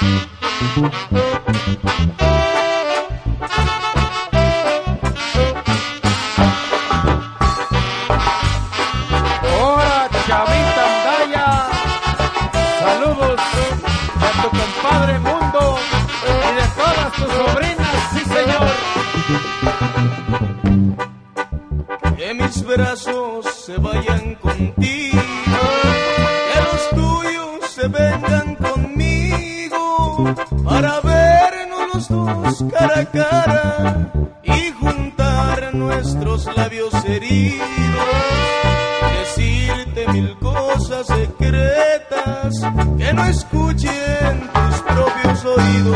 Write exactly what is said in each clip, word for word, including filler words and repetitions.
Hola, Chavita Andaya, saludos de tu compadre Mundo y de todas tus sobrinas, sí señor. Que mis brazos se vayan contigo, que los tuyos se vengan conmigo, para vernos los dos cara a cara y juntar nuestros labios heridos, decirte mil cosas secretas que no escuchen tus propios oídos.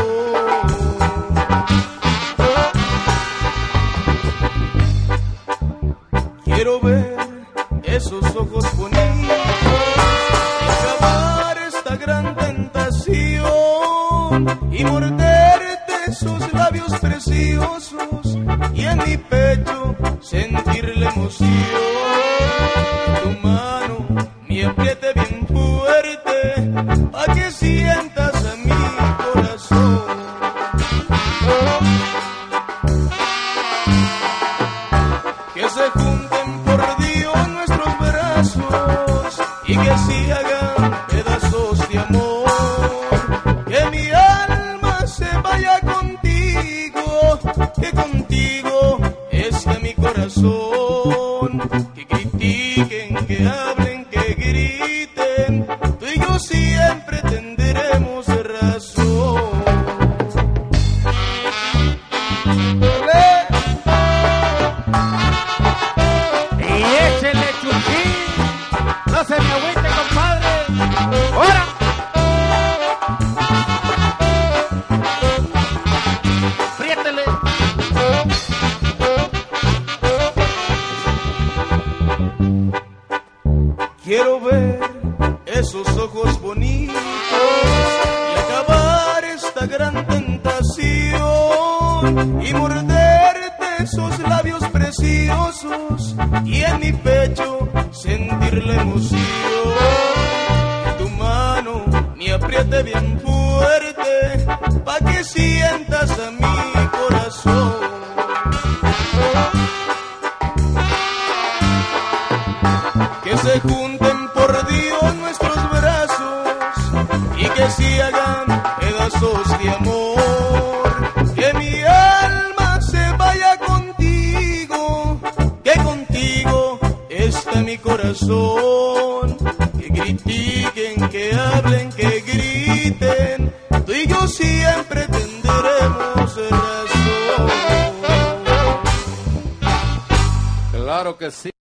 Quiero ver esos ojos bonitos y acabar esta gran tentación y morderte esos labios preciosos y en mi pecho sentir la emoción. Tu mano me apriete bien fuerte pa' que sientas a mi corazón. Que se junten por Dios nuestros brazos y que se hagan pedazos de amor. Que mi alma se vaya contigo, que contigo esté mi corazón. Que critiquen, que hablen, que griten, tú y yo siempre tendremos razón. Y échele chuchín, no se me agüite, compadre. ¡Ahora! ¡Priétele! Quiero ver esos ojos bonitos y acabar esta gran tentación y morderte esos labios preciosos y en mi pecho sentir la emoción. Que tu mano me apriete bien fuerte pa' que sientas a mi corazón. Que se junten por Dios nuestros brazos y que se hagan pedazos de amor. Que mi alma se vaya contigo, que contigo está mi corazón. Que critiquen, que hablen, que griten, tú y yo siempre tendremos razón. Claro que sí.